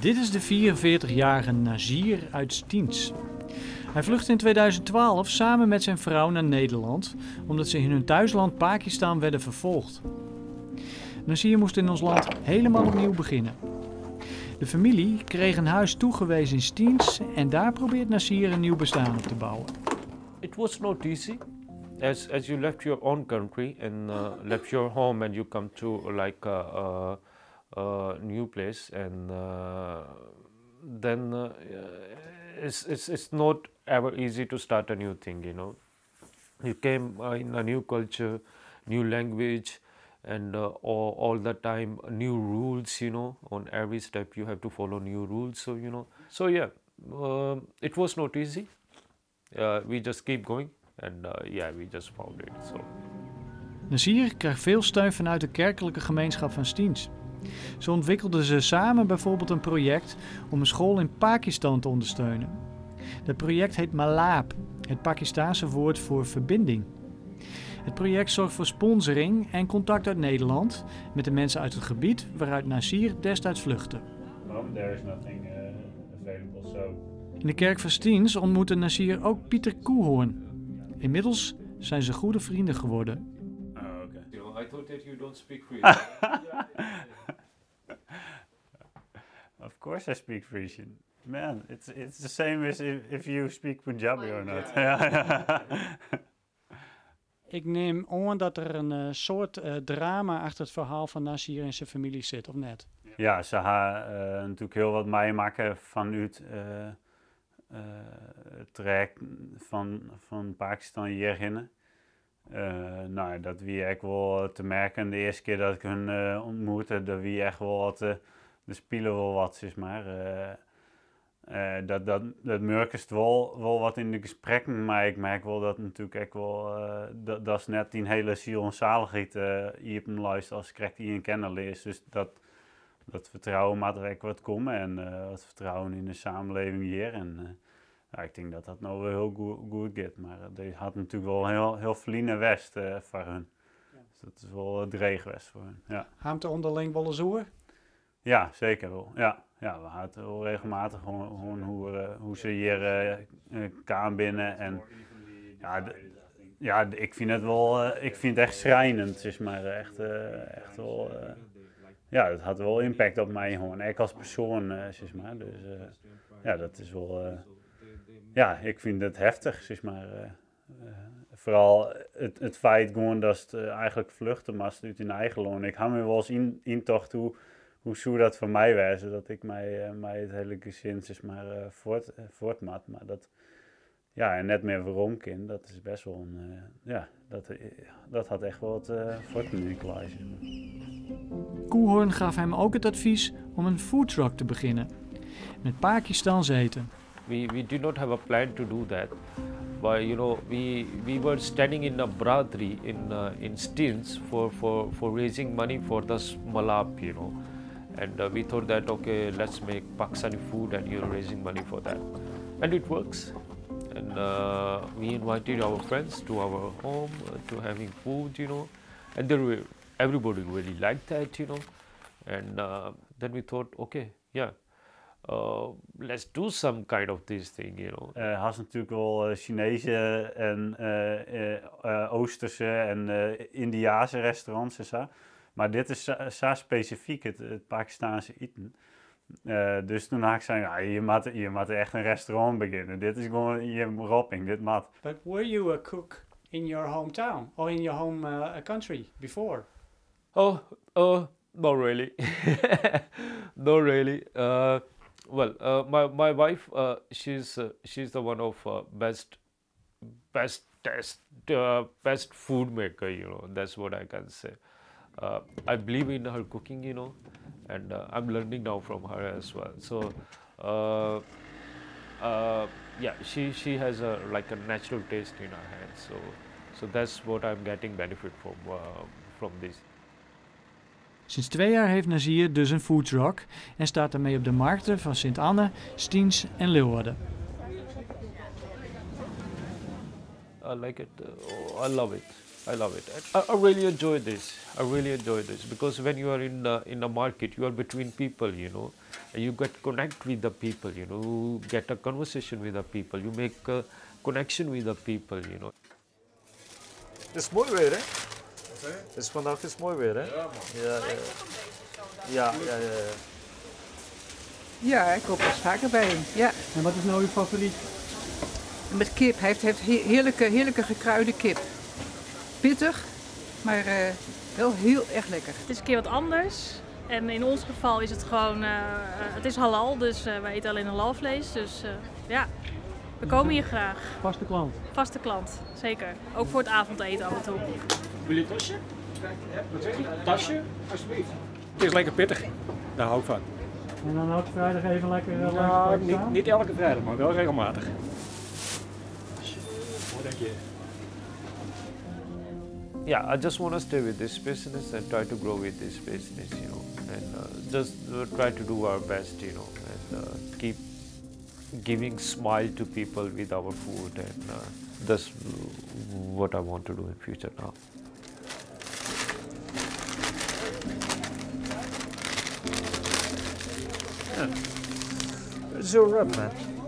Dit is de 44-jarige Nazir uit Stiens. Hij vluchtte in 2012 samen met zijn vrouw naar Nederland, omdat ze in hun thuisland Pakistan werden vervolgd. Nazir moest in ons land helemaal opnieuw beginnen. De familie kreeg een huis toegewezen in Stiens en daar probeert Nazir een nieuw bestaan op te bouwen. It was not easy. As you left your own country and left your home and you come to like a new place and then it's not ever easy to start a new thing, you know. You came in a new culture, new language, and all the time new rules, you know. On every step you have to follow new rules, so you know. So yeah, it was not easy. We just keep going and yeah, we just found it. So. Nazir krijgt veel steun vanuit de kerkelijke gemeenschap van Stiens. Zo ontwikkelden ze samen bijvoorbeeld een project om een school in Pakistan te ondersteunen. Dat project heet Malaap, het Pakistaanse woord voor verbinding. Het project zorgt voor sponsoring en contact uit Nederland met de mensen uit het gebied waaruit Nazir destijds vluchtte. In de kerk van Stiens ontmoette Nazir ook Pieter Koehoorn. Inmiddels zijn ze goede vrienden geworden. Oh, okay. I thought that you don't speak Frisian. Of course I speak Frisian. Man, it's the same as if you speak Punjabi or not. Ik neem aan dat er een soort drama achter het verhaal van Nazir en zijn familie zit, of net? Ja, ze gaan natuurlijk heel wat meemaken vanuit het traject van Pakistan hierheen. Nou, dat wie echt wel te merken de eerste keer dat ik hun ontmoette, dat wie echt wel wat, de spelen wel wat, zeg maar. Dat merkst wel wat in de gesprekken, maar ik merk wel dat natuurlijk echt wel, dat is net die hele ziel en zaligheid hier op een luister als ik die in kennen lees. Dus dat vertrouwen moet er echt wat komen en wat vertrouwen in de samenleving hier. En ja, ik denk dat dat nou wel heel goed gaat, maar die had natuurlijk wel heel verliezen west voor hun. Ja. Dus dat is wel dreig west voor hun. Ja. Haamt er onderling wel eens hoor? Ja, zeker wel. Ja, we hadden wel regelmatig gewoon hoe ze hier kwamen binnen. En ja, ik vind het wel, ik vind het echt schrijnend, zeg maar. Echt wel, ja, dat had wel impact op mij gewoon. Ik als persoon, zeg maar. Dus ja, dat is wel, ja, ik vind het heftig, zeg maar. Vooral het feit gewoon dat het eigenlijk vluchten was uit hun eigen land. Ik had me wel eens intocht hoe zou dat voor mij wezen, dat ik mij het hele gezin zeg maar voortmat. Maar dat, ja, en net meer veromkind, dat is best wel een, ja, dat had echt wel wat voort moeten klaar. Koehoorn gaf hem ook het advies om een foodtruck te beginnen, met Pakistans eten. We did not have a plan to do that, but you know we were standing in a braderie in Stiens for raising money for the Malaap, you know. And we thought that, okay, let's make Pakistani food and you're raising money for that. And it works. And we invited our friends to our home to having food, you know. And everybody really liked that, you know. And then we thought, okay, yeah, let's do some kind of this thing, you know. Had natuurlijk wel Chinese en Oosterse en Indiase restaurants en zo. Maar dit is zo specifiek, het Pakistaanse eten. Dus toen had ik gezegd, ja, je moet echt een restaurant beginnen. Dit is gewoon je ropping, dit moet. But were you a cook in your hometown or in your home country before? Oh, not really. Not really. Well, my wife, she's the one of best food maker, you know. That's what I can say. I believe in her cooking, you know, and I'm learning now from her as well. So, yeah, she has like a natural taste in her hands. So that's what I'm getting benefit from this. Sinds 2 jaar heeft Nazir dus een foodtruck en staat daarmee op de markten van Sint-Anne, Stiens en Leeuwarden. I like it. I love it. I love it. I really enjoy this. I really enjoy this because when you are in a market, you are between people, you know, and you get connect with the people, you know, you get a conversation with the people, you make a connection with the people, you know. Het is mooi weer, hè? Dus vandaag is mooi weer, hè? Ja. Ja, ik koop wel eens vaker bij hem. Ja. En wat is nou uw favoriet? Met kip. Hij heeft heerlijke gekruide kip. Pittig, maar wel heel erg lekker. Het is een keer wat anders. En in ons geval is het gewoon, het is halal, dus wij eten alleen halal vlees. Dus ja, we komen hier graag. Vaste klant. Vaste klant, zeker. Ook voor het avondeten af en toe. Wil je een tasje? Wat zeg je? Tasje? Alsjeblieft. Het is lekker pittig. Daar hou ik van. En dan elke vrijdag even lekker langs Nou, de staan? niet elke vrijdag, maar wel regelmatig. Wat denk je? Yeah, I just want to stay with this business and try to grow with this business, you know, and just try to do our best, you know, and keep giving smile to people with our food, and that's what I want to do in future now. It's your rub, man.